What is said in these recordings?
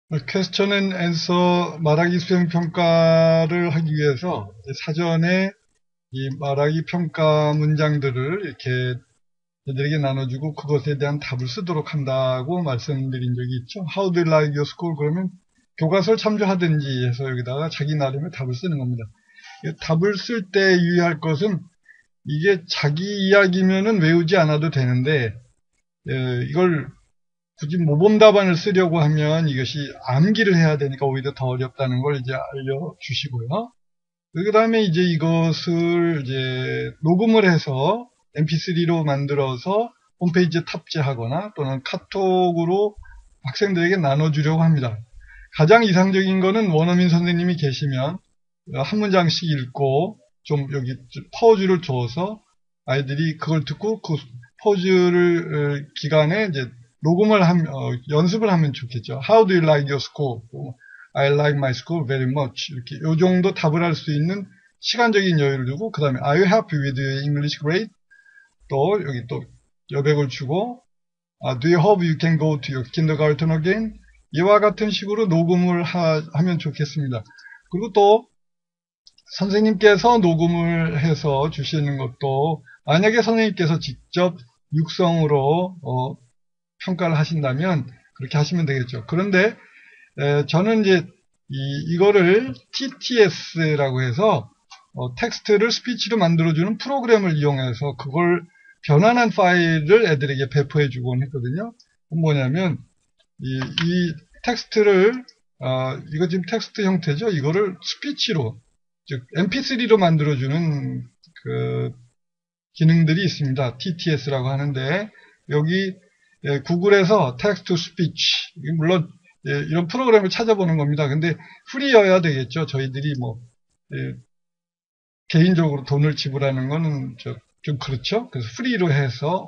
퀘스천 앤 앤서 말하기 수행 평가를 하기 위해서 사전에 이 말하기 평가 문장들을 이렇게 애들에게 나눠주고 그것에 대한 답을 쓰도록 한다고 말씀드린 적이 있죠. How do you like your school? 그러면 교과서를 참조하든지 해서 여기다가 자기 나름의 답을 쓰는 겁니다. 답을 쓸 때 유의할 것은 이게 자기 이야기면은 외우지 않아도 되는데 이걸 굳이 모범 답안을 쓰려고 하면 이것이 암기를 해야 되니까 오히려 더 어렵다는 걸 이제 알려주시고요. 그 다음에 이제 이것을 이제 녹음을 해서 mp3로 만들어서 홈페이지에 탑재하거나 또는 카톡으로 학생들에게 나눠주려고 합니다. 가장 이상적인 거는 원어민 선생님이 계시면 한 문장씩 읽고 좀 여기 퍼즐을 줘서 아이들이 그걸 듣고 그 퍼즐을 기간에 이제 녹음을 하면 연습을 하면 좋겠죠. How do you like your school? I like my school very much. 이렇게 요 정도 답을 할 수 있는 시간적인 여유를 두고 그 다음에 Are you happy with your English grade? 또 여기 또 여백을 주고 Do you hope you can go to your kindergarten again? 이와 같은 식으로 녹음을 하면 좋겠습니다. 그리고 또 선생님께서 녹음을 해서 주시는 것도 만약에 선생님께서 직접 육성으로 평가를 하신다면 그렇게 하시면 되겠죠. 그런데 저는 이제 이거를 TTS라고 해서 텍스트를 스피치로 만들어주는 프로그램을 이용해서 그걸 변환한 파일을 애들에게 배포해 주곤 했거든요. 뭐냐면 이 텍스트를 이거 지금 텍스트 형태죠. 이거를 스피치로 즉 mp3로 만들어주는 그 기능들이 있습니다. TTS라고 하는데 여기 구글에서 텍스트 투 스피치 물론 이런 프로그램을 찾아보는 겁니다. 근데 프리여야 되겠죠. 저희들이 뭐 개인적으로 돈을 지불하는 거는 좀 그렇죠. 그래서 프리로 해서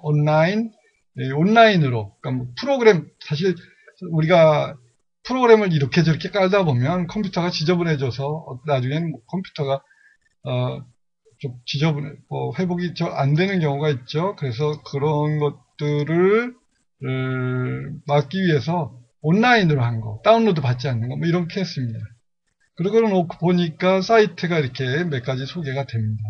온라인으로 그러니까 뭐 프로그램 사실 우리가 프로그램을 이렇게 저렇게 깔다 보면 컴퓨터가 지저분해져서 나중에는 컴퓨터가 좀 회복이 안 되는 경우가 있죠. 그래서 그런 것들을 막기 위해서 온라인으로 한 거, 다운로드 받지 않는 거, 뭐 이렇게 했습니다. 그러고 놓고 보니까 사이트가 이렇게 몇 가지 소개가 됩니다.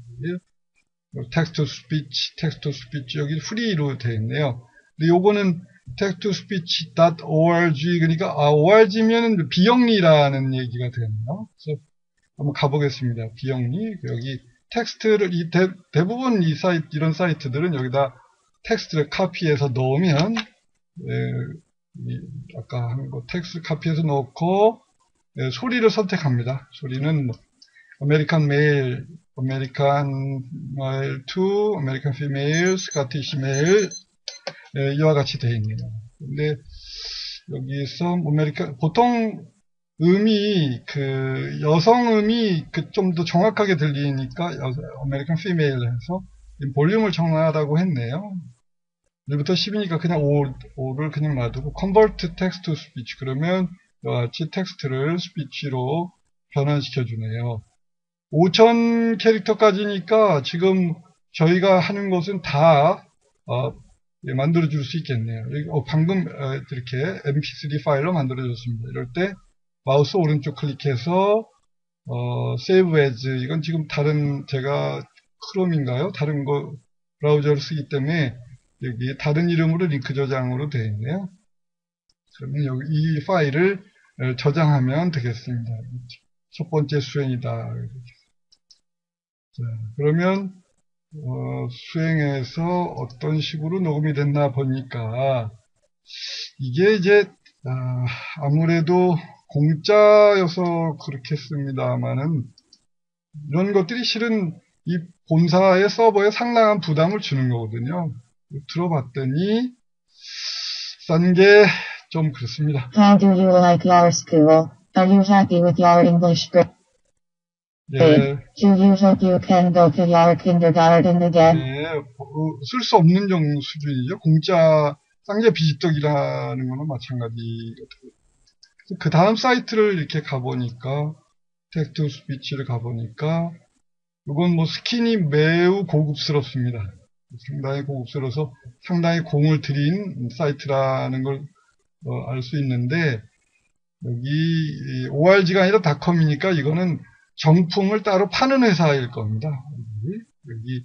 텍스트 스피치 여기 프리로 되어 있네요. 근데 요거는 textospeech.org 그러니까 org면 비영리라는 얘기가 되네요. 그래서 한번 가보겠습니다. 비영리 여기 텍스트를 대부분 이런 사이트들은 여기다 텍스트를 카피해서 넣으면 아까 한 거 텍스트 카피해서 넣고 소리를 선택합니다. 소리는 뭐 아메리칸 메일, 아메리칸 메일 2, 아메리칸 피메일, 스카티시 메일 이와 같이 되어 있네요. 근데 여기서 보통 음이 여성 음이 좀 더 정확하게 들리니까 아메리칸 피메일 해서 볼륨을 정하라고 했네요. 1부터 10이니까 그냥 5를 그냥 놔두고 convert text to speech 그러면 이같이 텍스트를 스피치로 변환시켜 주네요. 5000 캐릭터까지니까 지금 저희가 하는 것은 다 만들어 줄 수 있겠네요. 방금 이렇게 mp3 파일로 만들어 줬습니다. 이럴 때 마우스 오른쪽 클릭해서 save as 이건 지금 다른 제가 크롬인가요? 다른 거 브라우저를 쓰기 때문에 여기 다른 이름으로 링크 저장으로 되어 있네요. 그러면 여기 이 파일을 저장하면 되겠습니다. 첫 번째 수행이다. 자, 그러면 수행해서 어떤 식으로 녹음이 됐나 보니까 이게 이제 아무래도 공짜여서 그렇겠습니다만은 이런 것들이 실은 이 본사의 서버에 상당한 부담을 주는 거거든요. 들어봤더니 싼 게 좀 그렇습니다. How do you like your school? Are you happy with your English grade? 예, Do you hope you can go to your kindergarten again? 예, 쓸 수 없는 정도 수준이죠. 공짜 쌍제 비지떡이라는 거는 마찬가지거든요. 그 다음 사이트를 이렇게 가보니까 텍스트 스피치를 가보니까 이건 뭐 스킨이 매우 고급스럽습니다. 상당히 고급스러워서 상당히 공을 들인 사이트라는 걸 알 수 있는데 여기 ORG가 아니라 닷컴이니까 이거는 정품을 따로 파는 회사일 겁니다. 여기,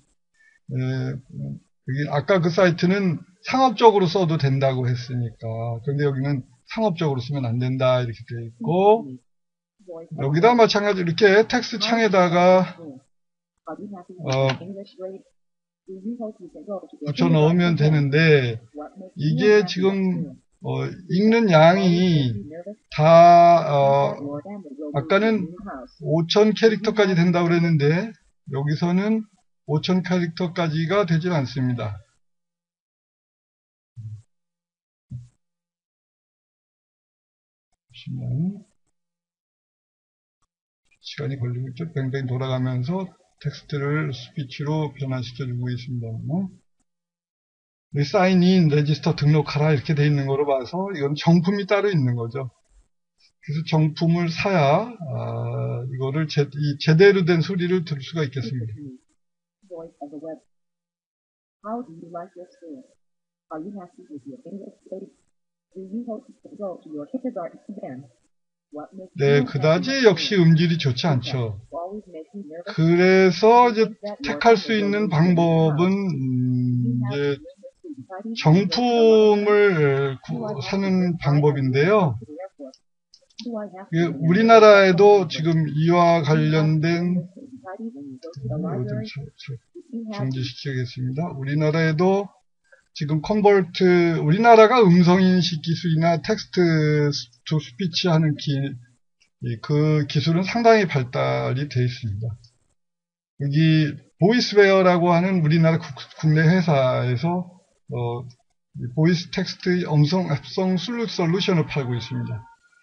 여기 아까 그 사이트는 상업적으로 써도 된다고 했으니까. 그런데 여기는 상업적으로 쓰면 안 된다 이렇게 되어 있고, 여기다 마찬가지로 이렇게 텍스트 창에다가 붙여 넣으면 되는데, 이게 지금 읽는 양이 다 아까는 5,000 캐릭터까지 된다고 그랬는데 여기서는 5,000 캐릭터까지가 되질 않습니다. 보시면 시간이 걸리고 있죠. 뱅뱅 돌아가면서 텍스트를 스피치로 변환시켜주고 있습니다만, 사인인, 레지스터 등록하라 이렇게 돼 있는 거로 봐서 이건 정품이 따로 있는 거죠. 그래서 정품을 사야 이거를 제대로 된 소리를 들을 수가 있겠습니다. 네, 그다지 역시 음질이 좋지 않죠. 그래서 이제 택할 수 있는 방법은 이제 정품을 사는 방법인데요. 우리나라에도 지금 이와 관련된 정지시키겠습니다. 우리나라에도 지금 컨버트, 우리나라가 음성인식 기술이나 텍스트 투 스피치 하는 그 기술은 상당히 발달이 되어 있습니다. 여기 보이스웨어라고 하는 우리나라 국내 회사에서 보이스 텍스트 음성 합성 솔루션을 팔고 있습니다.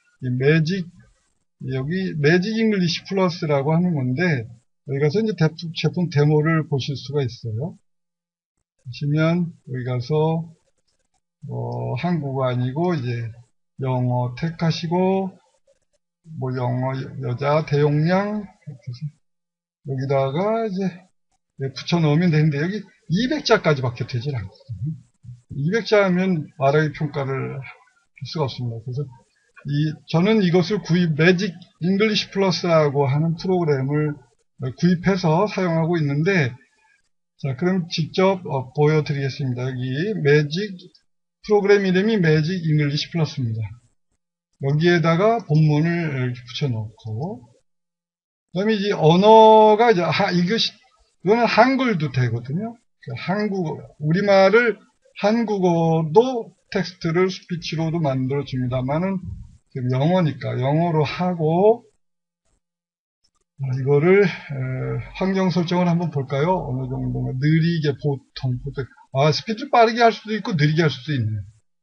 여기 매직 잉글리시 플러스라고 하는 건데, 여기 가서 이제 제품 데모를 보실 수가 있어요. 보시면 여기 가서 한국어 아니고 이제 영어 택하시고, 뭐 영어 여자 대용량 여기다가 이제 붙여 넣으면 되는데, 여기 200자까지 밖에 되질 않거든요. 200자면 말하기 평가를 할 수가 없습니다. 그래서 저는 이것을 매직 잉글리시 플러스라고 하는 프로그램을 구입해서 사용하고 있는데, 자, 그럼 직접 보여드리겠습니다. 여기 프로그램 이름이 매직 잉글리시 플러스입니다. 여기에다가 본문을 이렇게 붙여놓고, 그 다음에 이제 언어가 이거는 한글도 되거든요. 우리말을 한국어도 텍스트를 스피치로도 만들어줍니다만은 영어니까 영어로 하고, 이거를 환경 설정을 한번 볼까요? 어느 정도가 느리게 보통 스피드 빠르게 할 수도 있고 느리게 할 수도 있네요.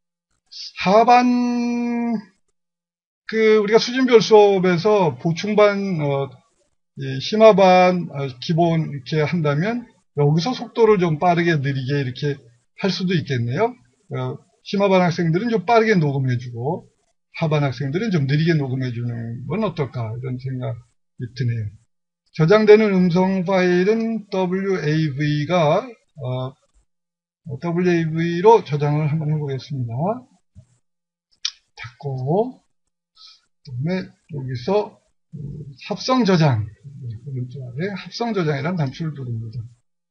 하반 우리가 수준별 수업에서 보충반 심화반 기본 이렇게 한다면 여기서 속도를 좀 빠르게 느리게 이렇게 할 수도 있겠네요. 심화반 학생들은 좀 빠르게 녹음해주고 하반 학생들은 좀 느리게 녹음해주는 건 어떨까 이런 생각이 드네요. 저장되는 음성 파일은 WAV로 저장을 한번 해보겠습니다. 닫고, 그다음에 여기서 합성 저장, 오른쪽 아래 합성 저장이라는 단추를 누릅니다.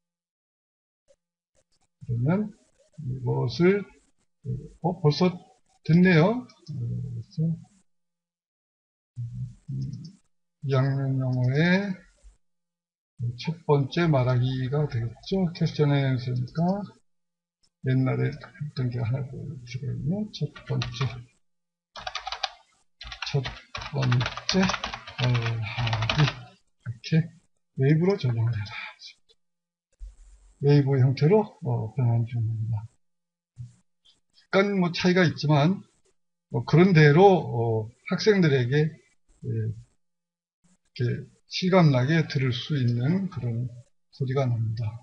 그러면 이것을 벌써 됐네요. 그래서 2학년 영어의 첫 번째 말하기가 되겠죠. 퀘스천앤 앤서니까 옛날에 했던 게 하나 들어가 있는 첫 번째 말하기 이렇게 웨이브로 저장을 해라. 웨이브 형태로 변환 중입니다. 약간 뭐 차이가 있지만 그런 대로 학생들에게 이렇게 실감나게 들을 수 있는 그런 소리가 납니다.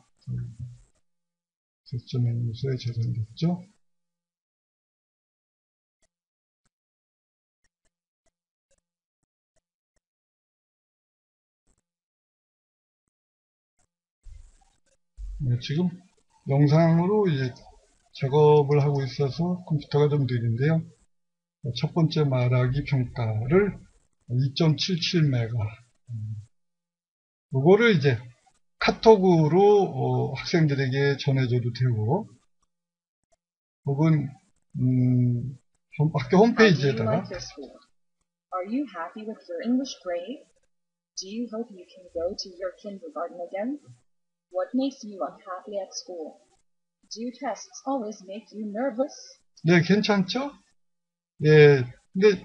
퀘스천앤서에 저장됐죠. 지금 영상으로 이제 작업을 하고 있어서 컴퓨터가 좀 느린데요. 첫 번째 말하기 평가를 2.77메가. 이거를 이제 카톡으로 학생들에게 전해줘도 되고, 혹은 학교 How do you 홈페이지에다가 like your school? Are you happy with your English grade? Do you hope you can go to your kindergarten again? What makes you unhappy at school? Do tests always make you nervous? 네, 괜찮죠? 예, 근데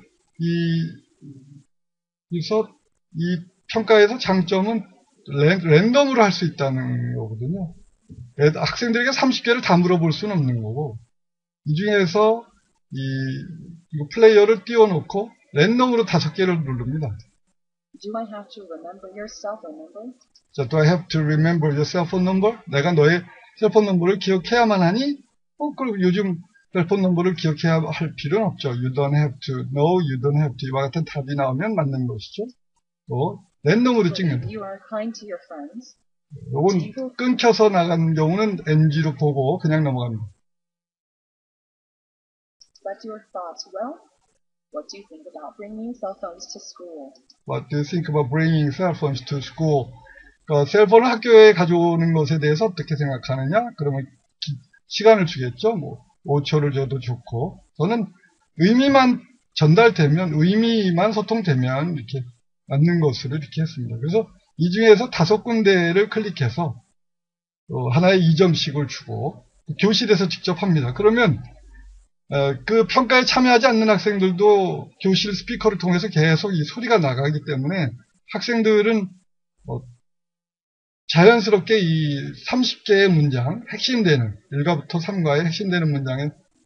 이 평가에서 장점은 랜덤으로 할 수 있다는 거거든요. 학생들에게 30개를 다 물어볼 수는 없는 거고, 이 중에서 이거 플레이어를 띄워놓고 랜덤으로 5개를 누릅니다. Do I have to remember your cell phone number? 자, do I have to remember your cell phone number? 내가 너의 셀폰 넘버를 기억해야만 하니? 그럼 요즘 셀폰 넘버를 기억해야 할 필요는 없죠. You don't have to, no, you don't have to. 이와 같은 답이 나오면 맞는 것이죠. 또 랜덤으로 찍는다. You are kind to your friends. 요건 끊겨서 나가는 경우는 NG로 보고 그냥 넘어갑니다. But your thoughts, well, what do you think about bringing cell phones to school? What do you think about bringing cell phones to school? 그러니까 셀폰을 학교에 가져오는 것에 대해서 어떻게 생각하느냐? 그러면 시간을 주겠죠. 뭐 5초를 줘도 좋고, 저는 의미만 전달되면, 의미만 소통되면 이렇게 맞는 것으로 이렇게 했습니다. 그래서 이 중에서 5군데를 클릭해서 하나에 2점씩을 주고 교실에서 직접 합니다. 그러면 그 평가에 참여하지 않는 학생들도 교실 스피커를 통해서 계속 이 소리가 나가기 때문에 학생들은 자연스럽게 이 30개의 문장, 핵심되는 1과부터 3과의 핵심되는 문장에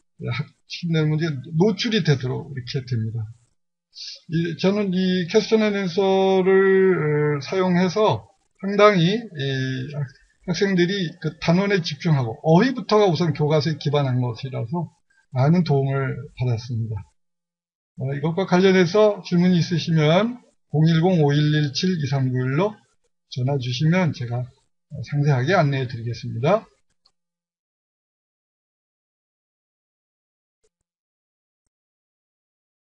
노출이 되도록 이렇게 됩니다. 저는 이 퀘스천 앤 앤서를 사용해서 상당히 학생들이 그 단원에 집중하고 어휘부터가 우선 교과서에 기반한 것이라서 많은 도움을 받았습니다. 이것과 관련해서 질문이 있으시면 010-5117-2391로 전화 주시면 제가 상세하게 안내해 드리겠습니다.